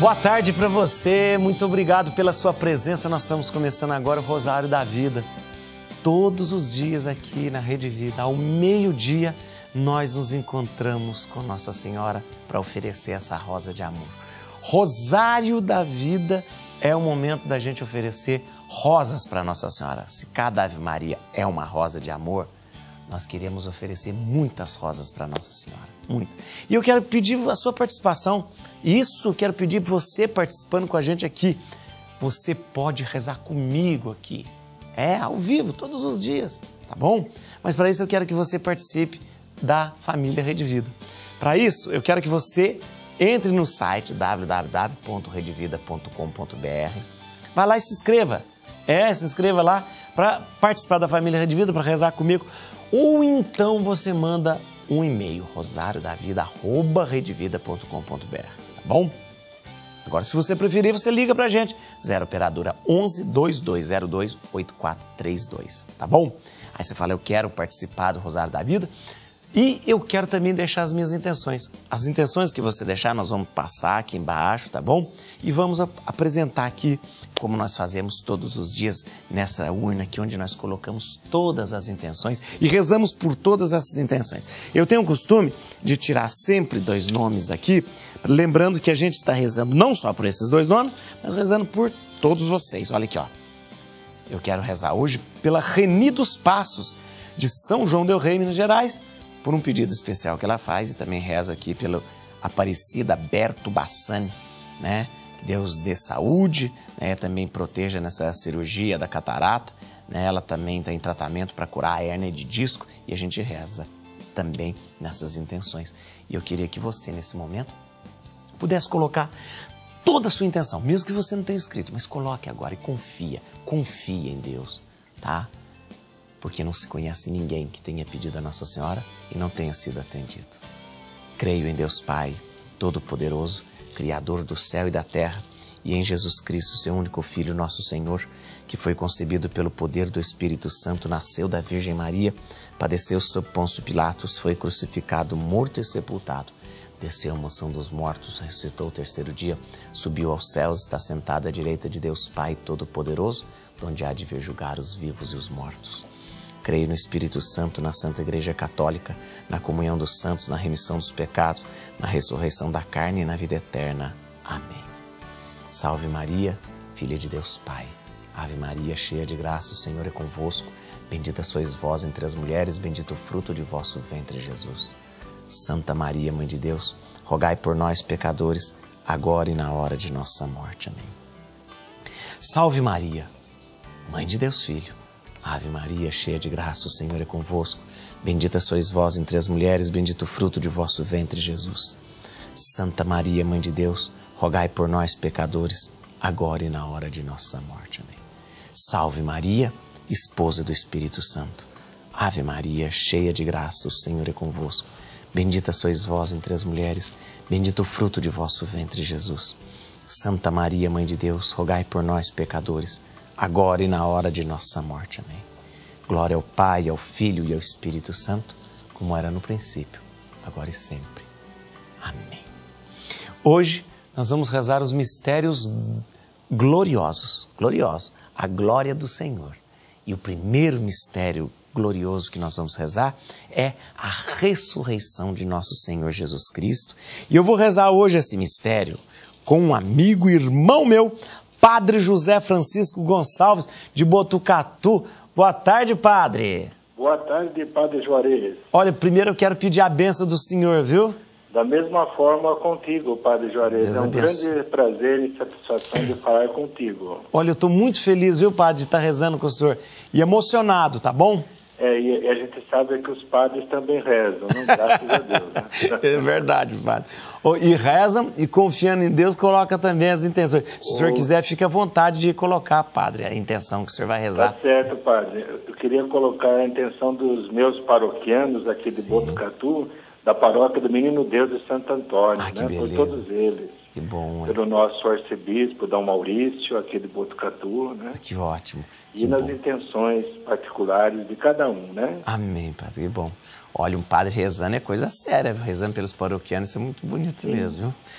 Boa tarde para você, muito obrigado pela sua presença. Nós estamos começando agora o Rosário da Vida. Todos os dias aqui na Rede Vida, ao meio-dia, nós nos encontramos com Nossa Senhora para oferecer essa rosa de amor. Rosário da Vida é o momento da gente oferecer rosas para Nossa Senhora. Se cada Ave Maria é uma rosa de amor, nós queremos oferecer muitas rosas para Nossa Senhora, muitas. E eu quero pedir a sua participação. Isso, quero pedir você participando com a gente aqui. Você pode rezar comigo aqui. Ao vivo, todos os dias, tá bom? Mas para isso eu quero que você participe da família Rede Vida. Para isso, eu quero que você entre no site www.redevida.com.br. Vai lá e se inscreva. Se inscreva lá para participar da família Rede Vida, para rezar comigo. Ou então você manda um e-mail, rosariodavida@redevida.com.br, tá bom? Agora, se você preferir, você liga pra gente, 0 operadora 11 2202 8432, tá bom? Aí você fala, eu quero participar do Rosário da Vida e eu quero também deixar as minhas intenções. As intenções que você deixar, nós vamos passar aqui embaixo, tá bom? E vamos apresentar aqui, como nós fazemos todos os dias, nessa urna aqui, onde nós colocamos todas as intenções e rezamos por todas essas intenções. Eu tenho o costume de tirar sempre 2 nomes daqui, lembrando que a gente está rezando não só por esses 2 nomes, mas rezando por todos vocês. Olha aqui, ó. Eu quero rezar hoje pela Reni dos Passos, de São João del Rei, Minas Gerais, por um pedido especial que ela faz, e também rezo aqui pelo Aparecida Berto Bassani, né? Deus dê saúde, né? Também proteja nessa cirurgia da catarata, né? Ela também está em tratamento para curar a hérnia de disco e a gente reza também nessas intenções. E eu queria que você, nesse momento, pudesse colocar toda a sua intenção, mesmo que você não tenha escrito, mas coloque agora e confia em Deus, tá? Porque não se conhece ninguém que tenha pedido a Nossa Senhora e não tenha sido atendido. Creio em Deus Pai, Todo-Poderoso, Criador do céu e da terra, e em Jesus Cristo, seu único Filho, nosso Senhor, que foi concebido pelo poder do Espírito Santo, nasceu da Virgem Maria, padeceu sob Pôncio Pilatos, foi crucificado, morto e sepultado, desceu à mansão dos mortos, ressuscitou o 3º dia, subiu aos céus, está sentado à direita de Deus Pai Todo-Poderoso, donde há de vir julgar os vivos e os mortos. Creio no Espírito Santo, na Santa Igreja Católica, na comunhão dos santos, na remissão dos pecados, na ressurreição da carne e na vida eterna. Amém. Salve Maria, filha de Deus Pai. Ave Maria, cheia de graça, o Senhor é convosco. Bendita sois vós entre as mulheres, bendito o fruto de vosso ventre, Jesus. Santa Maria, Mãe de Deus, rogai por nós, pecadores, agora e na hora de nossa morte. Amém. Salve Maria, Mãe de Deus Filho. Ave Maria, cheia de graça, o Senhor é convosco. Bendita sois vós entre as mulheres, bendito o fruto de vosso ventre, Jesus. Santa Maria, Mãe de Deus, rogai por nós, pecadores, agora e na hora de nossa morte. Amém. Salve Maria, esposa do Espírito Santo. Ave Maria, cheia de graça, o Senhor é convosco. Bendita sois vós entre as mulheres, bendito o fruto de vosso ventre, Jesus. Santa Maria, Mãe de Deus, rogai por nós, pecadores, agora e na hora de nossa morte. Amém. Glória ao Pai, ao Filho e ao Espírito Santo, como era no princípio, agora e sempre. Amém. Hoje nós vamos rezar os mistérios gloriosos, a glória do Senhor. E o primeiro mistério glorioso que nós vamos rezar é a ressurreição de nosso Senhor Jesus Cristo. E eu vou rezar hoje esse mistério com um amigo e irmão meu, Padre José Francisco Gonçalves, de Botucatu. Boa tarde, Padre. Boa tarde, Padre Juarez. Olha, primeiro eu quero pedir a bênção do Senhor, viu? Da mesma forma contigo, Padre Juarez. É um grande prazer e satisfação de falar contigo. Olha, eu estou muito feliz, viu, Padre, de estar rezando com o senhor. E emocionado, tá bom? E a gente sabe que os padres também rezam, não? Graças a Deus. Né? É verdade, Padre. E rezam e confiando em Deus, coloca também as intenções. Se o senhor quiser, fique à vontade de colocar, Padre, a intenção que o senhor vai rezar. Tá certo, Padre. Eu queria colocar a intenção dos meus paroquianos aqui de Botucatu, da paróquia do Menino Deus de Santo Antônio, né? Por todos eles. Que bom. Pelo nosso arcebispo, Dom Maurício, aqui de Botucatu, né? Que ótimo. E nas intenções particulares de cada um, né? Amém, Padre, que bom. Olha, um padre rezando é coisa séria, rezando pelos paroquianos, isso é muito bonito mesmo, viu?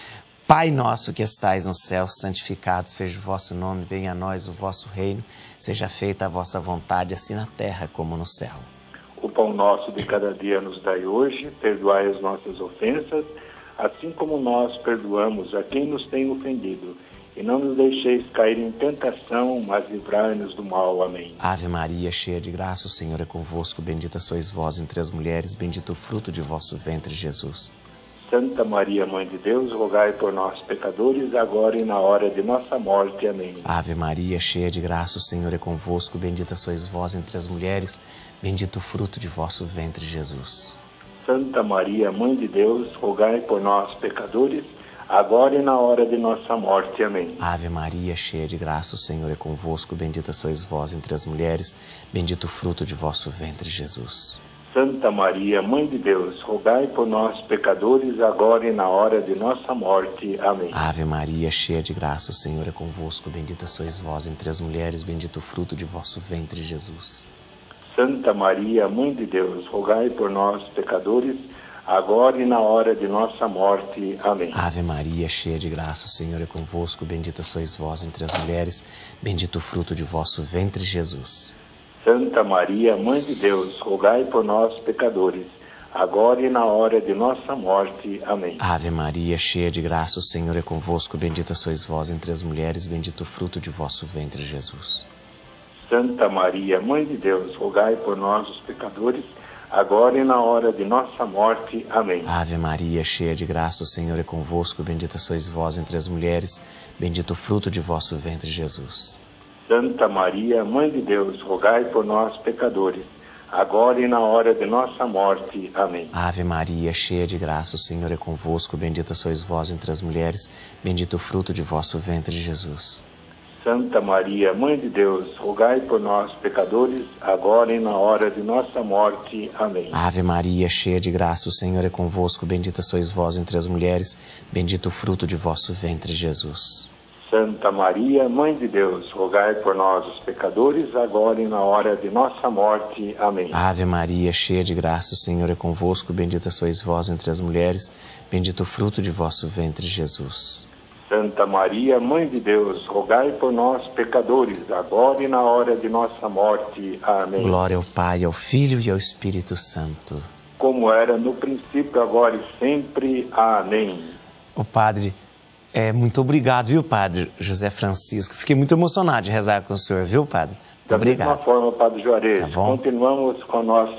Pai nosso que estais no céu, santificado seja o vosso nome, venha a nós o vosso reino, seja feita a vossa vontade, assim na terra como no céu. O pão nosso de cada dia nos dai hoje, perdoai as nossas ofensas, assim como nós perdoamos a quem nos tem ofendido. E não nos deixeis cair em tentação, mas livrai-nos do mal. Amém. Ave Maria, cheia de graça, o Senhor é convosco. Bendita sois vós entre as mulheres, bendito o fruto de vosso ventre, Jesus. Santa Maria, Mãe de Deus, rogai por nós, pecadores, agora e na hora de nossa morte. Amém. Ave Maria, cheia de graça, o Senhor é convosco. Bendita sois vós entre as mulheres, bendito o fruto de vosso ventre, Jesus. Santa Maria, Mãe de Deus, rogai por nós, pecadores, agora e na hora de nossa morte. Amém. Ave Maria, cheia de graça, o Senhor é convosco. Bendita sois vós entre as mulheres, bendito o fruto de vosso ventre, Jesus. Santa Maria, Mãe de Deus, rogai por nós, pecadores, agora e na hora de nossa morte. Amém. Ave Maria, cheia de graça, o Senhor é convosco. Bendita sois vós entre as mulheres, bendito o fruto de vosso ventre, Jesus. Santa Maria, Mãe de Deus, rogai por nós, pecadores, agora e na hora de nossa morte. Amém. Ave Maria, cheia de graça, o Senhor é convosco. Bendita sois vós entre as mulheres, bendito o fruto de vosso ventre, Jesus. Santa Maria, Mãe de Deus, rogai por nós, pecadores, agora e na hora de nossa morte. Amém. Ave Maria, cheia de graça, o Senhor é convosco. Bendita sois vós entre as mulheres, bendito o fruto de vosso ventre, Jesus. Santa Maria, Mãe de Deus, rogai por nós, os pecadores, agora e na hora de nossa morte. Amém. Ave Maria, cheia de graça, o Senhor é convosco. Bendita sois vós entre as mulheres, bendito o fruto de vosso ventre, Jesus. Santa Maria, Mãe de Deus, rogai por nós, pecadores, agora e na hora de nossa morte. Amém. Ave Maria, cheia de graça, o Senhor é convosco. Bendita sois vós entre as mulheres, bendito o fruto de vosso ventre, Jesus. Santa Maria, Mãe de Deus, rogai por nós, pecadores, agora e na hora de nossa morte. Amém. Ave Maria, cheia de graça, o Senhor é convosco. Bendita sois vós entre as mulheres, bendito o fruto de vosso ventre, Jesus. Santa Maria, Mãe de Deus, rogai por nós, os pecadores, agora e na hora de nossa morte. Amém. Ave Maria, cheia de graça, o Senhor é convosco. Bendita sois vós entre as mulheres, bendito o fruto de vosso ventre, Jesus. Santa Maria, Mãe de Deus, rogai por nós, pecadores, agora e na hora de nossa morte. Amém. Glória ao Pai, ao Filho e ao Espírito Santo. Como era no princípio, agora e sempre. Amém. O Padre, muito obrigado, viu, Padre José Francisco? Fiquei muito emocionado de rezar com o senhor, viu, Padre? Muito obrigado. Da mesma forma, Padre Juarez, Tá bom? continuamos com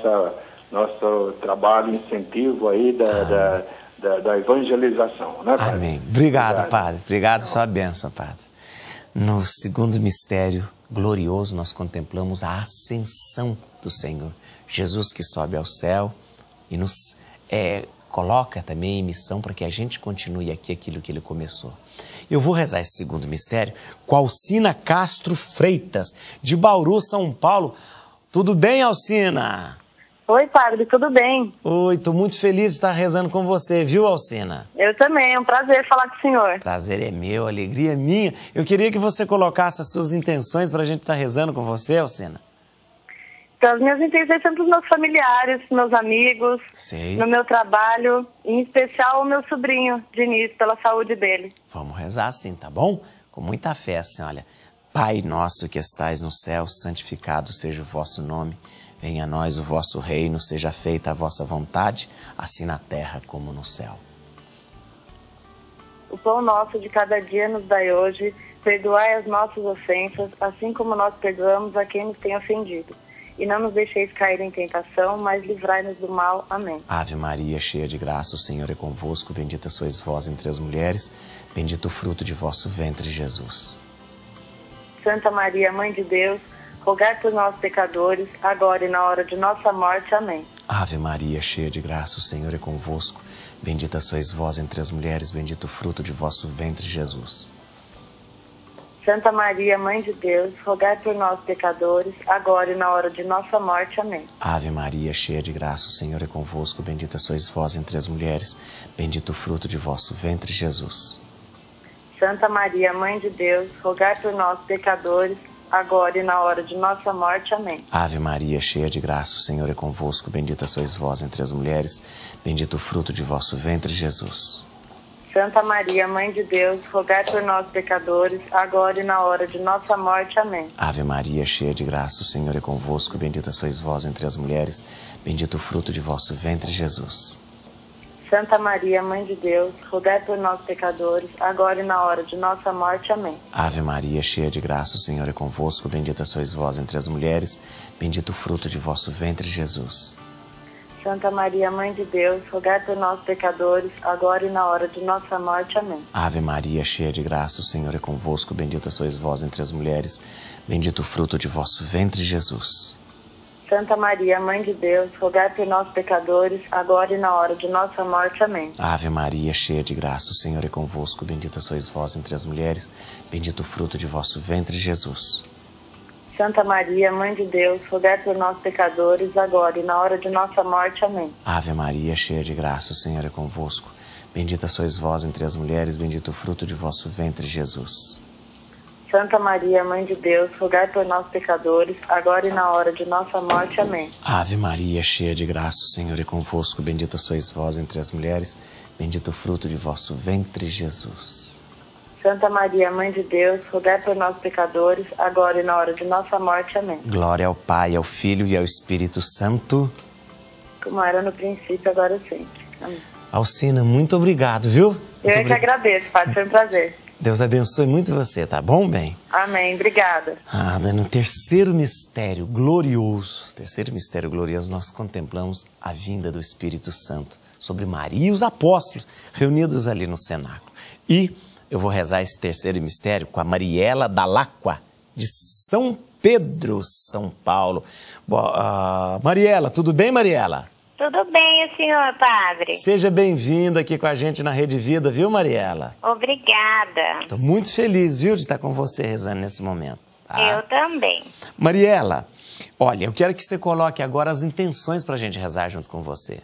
nosso trabalho incentivo aí da evangelização, né, Padre? Amém. Obrigado, Padre. Obrigado, sua bênção, Padre. No segundo mistério glorioso, nós contemplamos a ascensão do Senhor. Jesus que sobe ao céu e nos coloca também em missão para que a gente continue aqui aquilo que ele começou. Eu vou rezar esse segundo mistério com a Alcina Castro Freitas, de Bauru, São Paulo. Tudo bem, Alcina? Oi, Padre, tudo bem? Oi, estou muito feliz de estar rezando com você, viu, Alcina? Eu também, é um prazer falar com o senhor. Prazer é meu, alegria é minha. Eu queria que você colocasse as suas intenções para a gente estar rezando com você, Alcina. Então, as minhas intenções são para os meus familiares, meus amigos, Sei. no meu trabalho, em especial o meu sobrinho, Diniz, pela saúde dele. Vamos rezar assim, tá bom? Com muita fé, assim, olha. Pai nosso que estais no céu, santificado seja o vosso nome. Venha a nós o vosso reino, seja feita a vossa vontade, assim na terra como no céu. O pão nosso de cada dia nos dai hoje, perdoai as nossas ofensas, assim como nós perdoamos a quem nos tem ofendido. E não nos deixeis cair em tentação, mas livrai-nos do mal. Amém. Ave Maria, cheia de graça, o Senhor é convosco. Bendita sois vós entre as mulheres, bendito o fruto de vosso ventre, Jesus. Santa Maria, Mãe de Deus, rogai por nós, pecadores, agora e na hora de nossa morte. Amém. Ave Maria, cheia de graça, o Senhor é convosco. Bendita sois vós entre as mulheres, bendito o fruto de vosso ventre, Jesus. Santa Maria, Mãe de Deus, rogai por nós, pecadores, agora e na hora de nossa morte. Amém. Ave Maria, cheia de graça, o Senhor é convosco. Bendita sois vós entre as mulheres, bendito o fruto de vosso ventre, Jesus. Santa Maria, Mãe de Deus, rogai por nós, pecadores, agora e na hora de nossa morte. Amém. Ave Maria, cheia de graça, o Senhor é convosco. Bendita sois vós entre as mulheres, bendito o fruto de vosso ventre, Jesus. Santa Maria, Mãe de Deus, rogai por nós, pecadores, agora e na hora de nossa morte. Amém. Ave Maria, cheia de graça, o Senhor é convosco. Bendita sois vós entre as mulheres. Bendito o fruto de vosso ventre, Jesus. Santa Maria, Mãe de Deus, rogai por nós, pecadores, agora e na hora de nossa morte. Amém. Ave Maria, cheia de graça, o Senhor é convosco. Bendita sois vós entre as mulheres. Bendito o fruto de vosso ventre, Jesus. Santa Maria, Mãe de Deus, rogai por nós, pecadores, agora e na hora de nossa morte. Amém. Ave Maria, cheia de graça, o Senhor é convosco. Bendita sois vós entre as mulheres. Bendito o fruto de vosso ventre, Jesus. Santa Maria, Mãe de Deus, rogai por nós, pecadores, agora e na hora de nossa morte. Amém. Ave Maria, cheia de graça, o Senhor é convosco. Bendita sois vós entre as mulheres. Bendito o fruto de vosso ventre, Jesus. Santa Maria, Mãe de Deus, rogai por nós, pecadores, agora e na hora de nossa morte. Amém. Ave Maria, cheia de graça, o Senhor é convosco. Bendita sois vós entre as mulheres, bendito o fruto de vosso ventre, Jesus. Santa Maria, Mãe de Deus, rogai por nós, pecadores, agora e na hora de nossa morte. Amém. Ave Maria, cheia de graça, o Senhor é convosco. Bendita sois vós entre as mulheres, bendito o fruto de vosso ventre, Jesus. Santa Maria, Mãe de Deus, rogai por nós, pecadores, agora e na hora de nossa morte. Amém. Glória ao Pai, ao Filho e ao Espírito Santo. Como era no princípio, agora e sempre. Amém. Alcina, muito obrigado, viu? Eu é que agradeço, Padre, foi um prazer. Deus abençoe muito você, tá bom, bem? Amém, obrigada. No terceiro mistério glorioso, nós contemplamos a vinda do Espírito Santo sobre Maria e os apóstolos reunidos ali no cenáculo. E eu vou rezar esse terceiro mistério com a Mariela Dalacqua, de São Pedro, São Paulo. Mariela, tudo bem, Mariela? Tudo bem, senhor padre. Seja bem-vinda aqui com a gente na Rede Vida, viu, Mariela? Obrigada. Estou muito feliz, viu, de estar com você rezando nesse momento. Tá? Eu também. Mariela, olha, eu quero que você coloque agora as intenções para a gente rezar junto com você.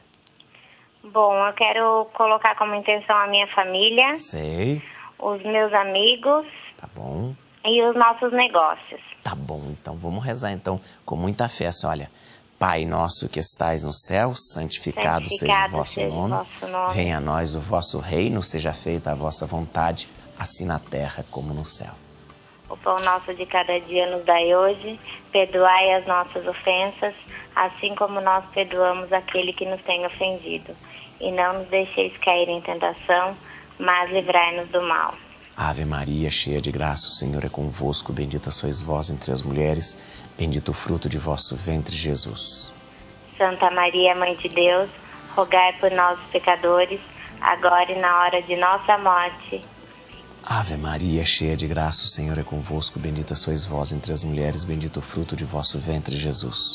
Bom, eu quero colocar como intenção a minha família. Sei. Os meus amigos. Tá bom. E os nossos negócios. Tá bom, então vamos rezar então com muita fé. Assim, olha, Pai nosso que estais no céu, santificado seja o vosso nome. Venha a nós o vosso reino, seja feita a vossa vontade, assim na terra como no céu. O pão nosso de cada dia nos dai hoje, perdoai as nossas ofensas, assim como nós perdoamos aquele que nos tem ofendido. E não nos deixeis cair em tentação, mas livrai-nos do mal. Ave Maria, cheia de graça, o Senhor é convosco. Bendita sois vós entre as mulheres, bendito o fruto de vosso ventre, Jesus. Santa Maria, Mãe de Deus, rogai por nós, pecadores, agora e na hora de nossa morte. Ave Maria, cheia de graça, o Senhor é convosco. Bendita sois vós entre as mulheres, bendito o fruto de vosso ventre, Jesus.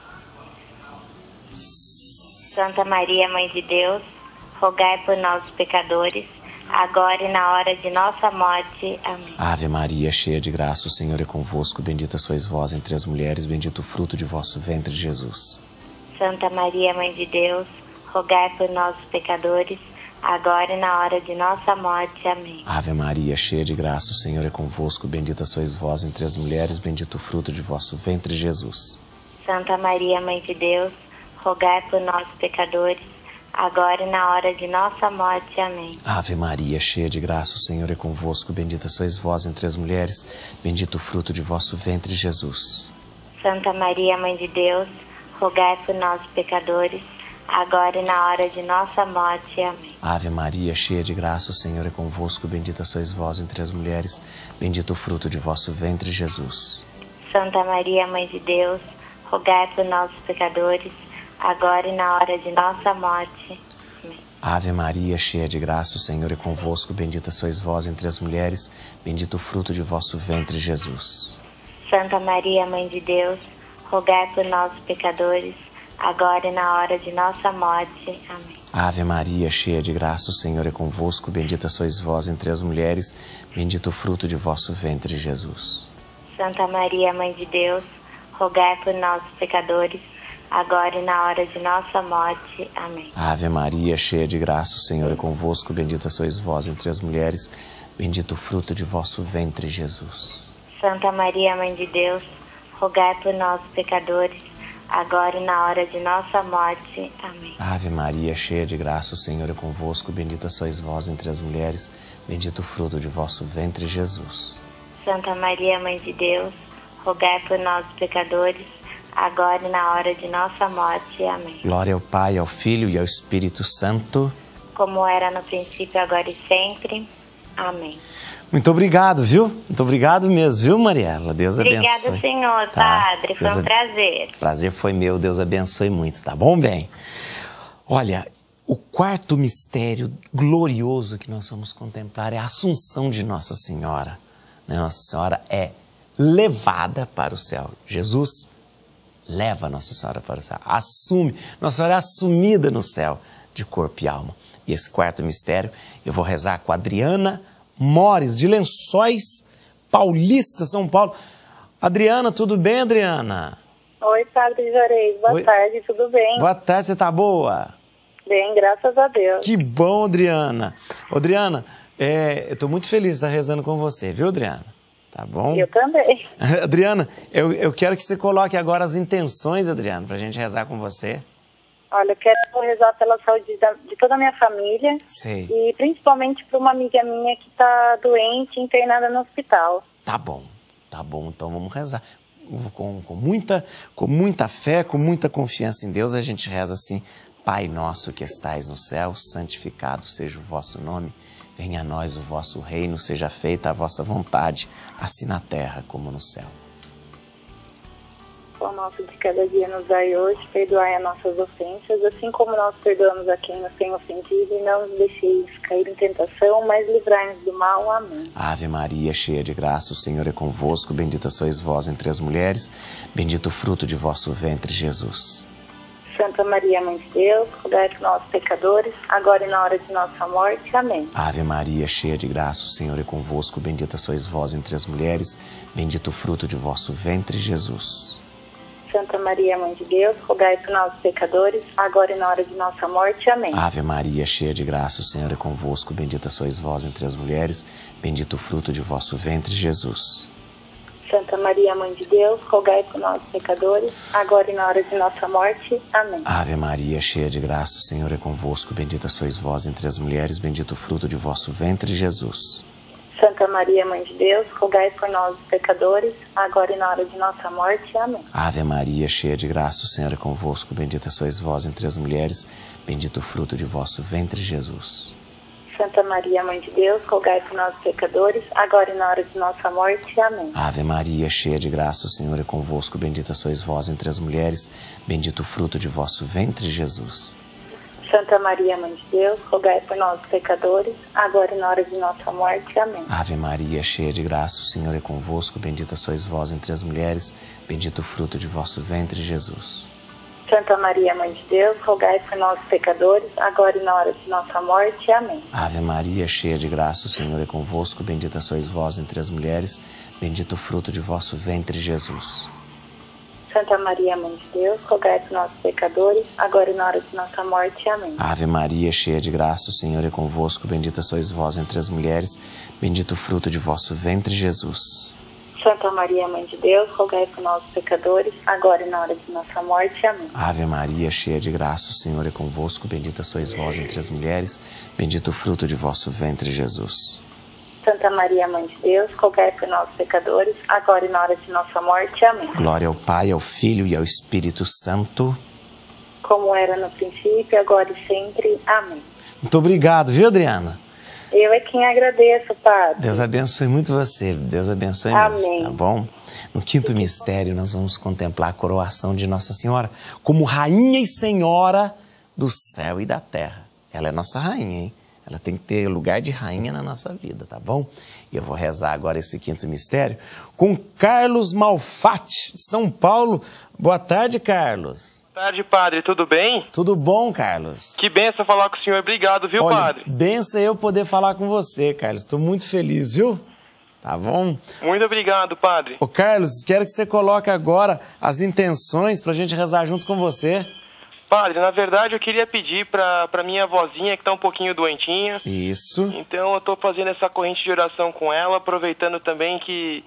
Santa Maria, Mãe de Deus, rogai por nós, pecadores, agora e na hora de nossa morte. Amém. Ave Maria, cheia de graça, o Senhor é convosco. Bendita sois vós entre as mulheres, bendito o fruto de vosso ventre, Jesus. Santa Maria, Mãe de Deus, rogai por nós, pecadores, agora e na hora de nossa morte. Amém. Ave Maria, cheia de graça, o Senhor é convosco. Bendita sois vós entre as mulheres, bendito o fruto de vosso ventre, Jesus. Santa Maria, Mãe de Deus, rogai por nós, pecadores, agora e na hora de nossa morte. Amém. Ave Maria, cheia de graça, o Senhor é convosco. Bendita sois vós entre as mulheres, bendito o fruto de vosso ventre, Jesus. Santa Maria, Mãe de Deus, rogai por nós, pecadores, agora e na hora de nossa morte. Amém. Ave Maria, cheia de graça, o Senhor é convosco. Bendita sois vós entre as mulheres, bendito o fruto de vosso ventre, Jesus. Santa Maria, Mãe de Deus, rogai por nós, pecadores, agora e na hora de nossa morte. Amém. Ave Maria, cheia de graça, o Senhor é convosco. Bendita sois vós entre as mulheres, bendito o fruto de vosso ventre, Jesus. Santa Maria, Mãe de Deus, rogai por nós, pecadores, agora e na hora de nossa morte. Amém. Ave Maria, cheia de graça, o Senhor é convosco. Bendita sois vós entre as mulheres, bendito o fruto de vosso ventre, Jesus. Santa Maria, Mãe de Deus, rogai por nós, pecadores, agora e na hora de nossa morte. Amém. Ave Maria, cheia de graça, o Senhor é convosco. Bendita sois vós entre as mulheres, bendito o fruto de vosso ventre, Jesus. Santa Maria, Mãe de Deus, rogai por nós, pecadores, agora e na hora de nossa morte. Amém. Ave Maria, cheia de graça, o Senhor é convosco. Bendita sois vós entre as mulheres, bendito o fruto de vosso ventre, Jesus. Santa Maria, Mãe de Deus, rogai por nós, pecadores, agora e na hora de nossa morte. Amém. Glória ao Pai, ao Filho e ao Espírito Santo. Como era no princípio, agora e sempre. Amém. Muito obrigado, viu? Muito obrigado mesmo, viu, Mariela? Deus abençoe. Obrigada, Senhor, Padre. Foi um prazer. Prazer foi meu. Deus abençoe muito, tá bom, bem? Olha, o quarto mistério glorioso que nós vamos contemplar é a Assunção de Nossa Senhora. Nossa Senhora é levada para o céu. Jesus leva Nossa Senhora para o céu. Assume. Nossa Senhora é assumida no céu de corpo e alma. E esse quarto mistério eu vou rezar com a Adriana Mores, de Lençóis Paulista, São Paulo. Adriana, tudo bem, Adriana? Oi, Padre Juarez. Boa tarde, tudo bem? Boa tarde, você tá boa? Bem, graças a Deus. Que bom, Adriana. Adriana, eu tô muito feliz de estar rezando com você, viu, Adriana? Tá bom? Eu também. Adriana, eu quero que você coloque agora as intenções, Adriana, pra gente rezar com você. Olha, eu quero rezar pela saúde de toda a minha família. Sei. E principalmente para uma amiga minha que está doente, internada no hospital. Tá bom, então vamos rezar. Com muita fé, com muita confiança em Deus, a gente reza assim: Pai nosso que estais no céu, santificado seja o vosso nome. Venha a nós o vosso reino, seja feita a vossa vontade, assim na terra como no céu. O nosso de cada dia nos dai hoje, perdoai as nossas ofensas, assim como nós perdoamos a quem nos tem ofendido, e não nos deixeis cair em tentação, mas livrai-nos do mal. Amém. Ave Maria, cheia de graça, o Senhor é convosco, bendita sois vós entre as mulheres, bendito o fruto de vosso ventre, Jesus. Santa Maria, Mãe de Deus, rogai por nós, pecadores, agora e na hora de nossa morte. Amém. Ave Maria, cheia de graça, o Senhor é convosco, bendita sois vós entre as mulheres, bendito o fruto de vosso ventre, Jesus. Santa Maria, Mãe de Deus, rogai por nós, pecadores, agora e na hora de nossa morte. Amém. Ave Maria, cheia de graça, o Senhor é convosco, bendita sois vós entre as mulheres, bendito o fruto de vosso ventre, Jesus. Santa Maria, Mãe de Deus, rogai por nós, pecadores, agora e na hora de nossa morte. Amém. Ave Maria, cheia de graça, o Senhor é convosco, bendita sois vós entre as mulheres, bendito o fruto de vosso ventre, Jesus. Santa Maria, Mãe de Deus, rogai por nós, pecadores, agora e na hora de nossa morte. Amém. Ave Maria, cheia de graça, o Senhor é convosco, bendita sois vós entre as mulheres, bendito o fruto de vosso ventre, Jesus. Santa Maria, Mãe de Deus, rogai por nós, pecadores, agora e na hora de nossa morte. Amém. Ave Maria, cheia de graça, o Senhor é convosco, bendita sois vós entre as mulheres, bendito o fruto de vosso ventre, Jesus. Santa Maria, Mãe de Deus, rogai por nós, pecadores, agora e na hora de nossa morte. Amém. Ave Maria, cheia de graça, o Senhor é convosco, bendita sois vós entre as mulheres, bendito o fruto de vosso ventre, Jesus. Santa Maria, Mãe de Deus, rogai por nós, pecadores, agora e na hora de nossa morte. Amém. Ave Maria, cheia de graça, o Senhor é convosco, bendita sois vós entre as mulheres, bendito o fruto de vosso ventre, Jesus. Santa Maria, Mãe de Deus, rogai por nós, pecadores, agora e na hora de nossa morte. Amém. Ave Maria, cheia de graça, o Senhor é convosco, bendita sois vós entre as mulheres, bendito o fruto de vosso ventre, Jesus. Santa Maria, Mãe de Deus, rogai por nós, pecadores, agora e na hora de nossa morte. Amém. Ave Maria, cheia de graça, o Senhor é convosco, bendita sois vós entre as mulheres, bendito o fruto de vosso ventre, Jesus. Santa Maria, Mãe de Deus, rogai por nós, pecadores, agora e na hora de nossa morte. Amém. Glória ao Pai, ao Filho e ao Espírito Santo. Como era no princípio, agora e sempre. Amém. Muito obrigado, viu, Adriana? Eu é quem agradeço, Padre. Deus abençoe muito você, Deus abençoe Amém. mesmo, tá bom? No quinto mistério, nós vamos contemplar a coroação de Nossa Senhora como Rainha e Senhora do céu e da terra. Ela é nossa rainha, hein? Ela tem que ter lugar de rainha na nossa vida, tá bom? E eu vou rezar agora esse quinto mistério com Carlos Malfatti, de São Paulo. Boa tarde, Carlos. Boa tarde, padre. Tudo bem? Tudo bom, Carlos? Que benção falar com o senhor. Obrigado, viu, Olha, padre? benção eu poder falar com você, Carlos. Estou muito feliz, viu? Tá bom? Muito obrigado, padre. Ô, Carlos, quero que você coloque agora as intenções pra gente rezar junto com você. Padre, na verdade eu queria pedir pra minha avózinha que tá um pouquinho doentinha. Isso. Então eu tô fazendo essa corrente de oração com ela, aproveitando também que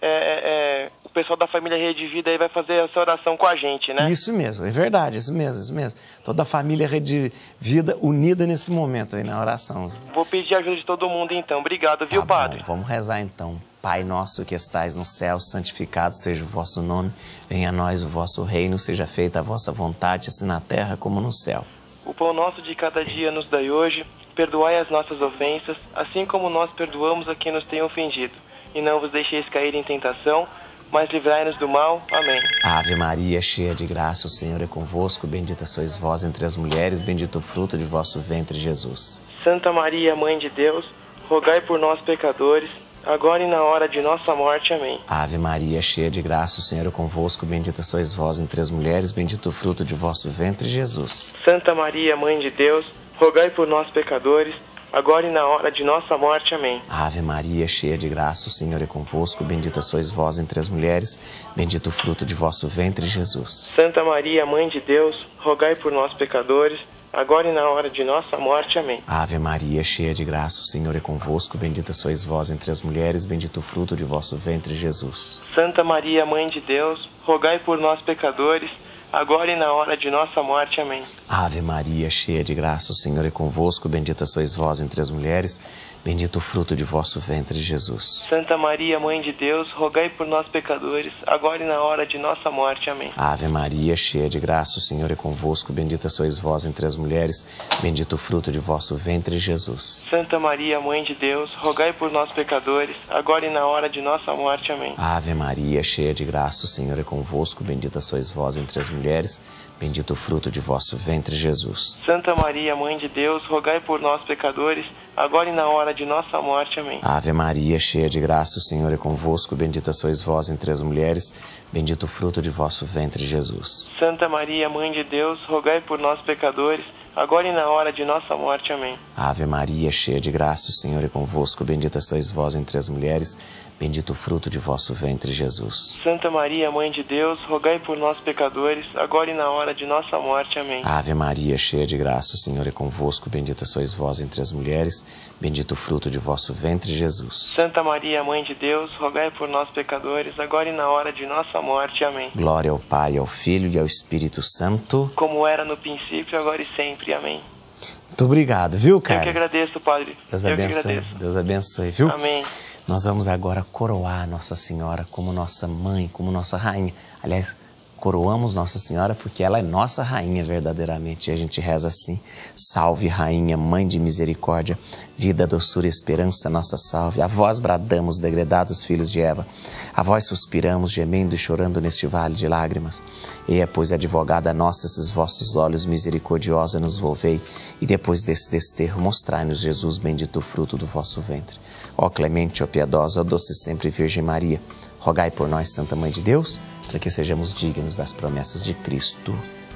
o pessoal da família Rede Vida aí vai fazer essa oração com a gente, né? Isso mesmo, é verdade, isso mesmo. Toda a família Rede Vida unida nesse momento aí na oração. Vou pedir a ajuda de todo mundo então. Obrigado, viu, Padre? Bom, vamos rezar então. Pai nosso que estais no céu, santificado seja o vosso nome. Venha a nós o vosso reino, seja feita a vossa vontade, assim na terra como no céu. O pão nosso de cada dia nos dai hoje. Perdoai as nossas ofensas, assim como nós perdoamos a quem nos tem ofendido. E não vos deixeis cair em tentação, mas livrai-nos do mal. Amém. Ave Maria, cheia de graça, o Senhor é convosco. Bendita sois vós entre as mulheres, bendito o fruto de vosso ventre, Jesus. Santa Maria, Mãe de Deus, rogai por nós, pecadores, agora e na hora de nossa morte. Amém. Ave Maria, cheia de graça, o Senhor é convosco. Bendita sois vós entre as mulheres, bendito o fruto de vosso ventre, Jesus. Santa Maria, Mãe de Deus, rogai por nós, pecadores, agora e na hora de nossa morte. Amém. Ave Maria, cheia de graça, o Senhor é convosco. Bendita sois vós entre as mulheres, bendito o fruto de vosso ventre, Jesus. Santa Maria, Mãe de Deus, rogai por nós, pecadores, agora e na hora de nossa morte. Amém. Ave Maria, cheia de graça, o Senhor é convosco. Bendita sois vós entre as mulheres, bendito o fruto de vosso ventre, Jesus. Santa Maria, Mãe de Deus, rogai por nós, pecadores, agora e na hora de nossa morte. Amém. Ave Maria, cheia de graça, o Senhor é convosco. Bendita sois vós entre as mulheres, bendito o fruto de vosso ventre, Jesus. Santa Maria, Mãe de Deus, rogai por nós, pecadores, agora e na hora de nossa morte. Amém. Ave Maria, cheia de graça, o Senhor é convosco. Bendita sois vós entre as mulheres, bendito o fruto de vosso ventre, Jesus. Santa Maria, Mãe de Deus, rogai por nós, pecadores, agora e na hora de nossa morte. Amém. Ave Maria, cheia de graça, o Senhor é convosco. Bendita sois vós entre as mulheres, bendito o fruto de vosso ventre, Jesus. Santa Maria, Mãe de Deus, rogai por nós, pecadores, agora e na hora de nossa morte. Amém. Ave Maria, cheia de graça, o Senhor é convosco. Bendita sois vós entre as mulheres, bendito o fruto de vosso ventre, Jesus. Santa Maria, Mãe de Deus, rogai por nós, pecadores, agora e na hora de nossa morte. Amém. Ave Maria, cheia de graça, o Senhor é convosco. Bendita sois vós entre as mulheres, bendito o fruto de vosso ventre, Jesus. Santa Maria, Mãe de Deus, rogai por nós, pecadores, agora e na hora de nossa morte. Amém. Ave Maria, cheia de graça, o Senhor é convosco. Bendita sois vós entre as mulheres, bendito o fruto de vosso ventre, Jesus. Santa Maria, Mãe de Deus, rogai por nós, pecadores, agora e na hora de nossa morte. Amém. Glória ao Pai, ao Filho e ao Espírito Santo. Como era no princípio, agora e sempre. Amém. Muito obrigado, viu, cara? Eu que agradeço, Padre. Deus Eu abençoe. que agradeço. Deus abençoe, viu? Amém. Nós vamos agora coroar Nossa Senhora como nossa mãe, como nossa rainha. Aliás, coroamos Nossa Senhora porque ela é nossa rainha verdadeiramente. E a gente reza assim: salve, rainha, mãe de misericórdia, vida, doçura e esperança, nossa salve. A vós bradamos, degredados filhos de Eva. A vós suspiramos, gemendo e chorando neste vale de lágrimas. Eia, pois, advogada nossa, esses vossos olhos misericordiosa nos volvei. E depois desse desterro, mostrai-nos, Jesus, bendito o fruto do vosso ventre. Ó clemente, ó piedosa, ó doce sempre Virgem Maria, rogai por nós, Santa Mãe de Deus, para que sejamos dignos das promessas de Cristo.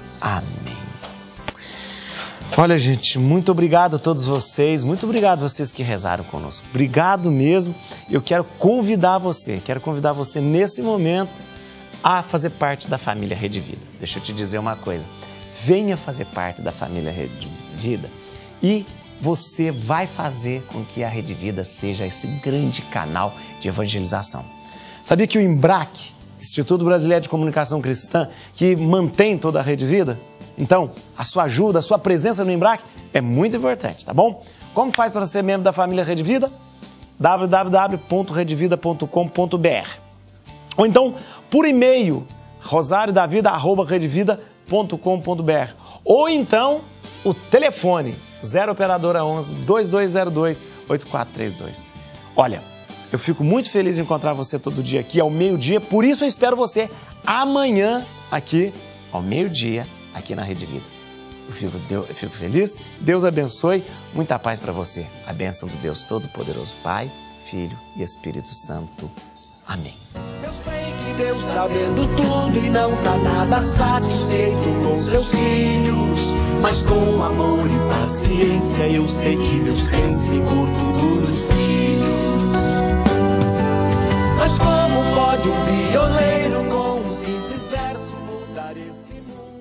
Amém. Olha, gente, muito obrigado a todos vocês, muito obrigado a vocês que rezaram conosco. Obrigado mesmo. Eu quero convidar você nesse momento a fazer parte da família Rede Vida. Deixa eu te dizer uma coisa. Venha fazer parte da família Rede Vida e você vai fazer com que a Rede Vida seja esse grande canal de evangelização. Sabia que o IMBRAC, Instituto Brasileiro de Comunicação Cristã, que mantém toda a Rede Vida? Então, a sua ajuda, a sua presença no IMBRAC é muito importante, tá bom? Como faz para ser membro da família Rede Vida? www.redevida.com.br. Ou então, por e-mail, rosariodavida@redevida.com.br. Ou então, o telefone 0 operadora 11 2202 8432. Olha, eu fico muito feliz de encontrar você todo dia aqui ao meio-dia, por isso eu espero você amanhã aqui ao meio-dia aqui na Rede Vida. Eu fico feliz, Deus abençoe, muita paz para você. A bênção do Deus Todo-Poderoso, Pai, Filho e Espírito Santo. Amém. Eu sei que Deus está vendo tudo e não está nada satisfeito com seus filhos. Mas com amor e paciência eu sei que Deus pensa em pôr tudo nos filhos. Mas como pode um violeiro com um simples verso mudar esse mundo?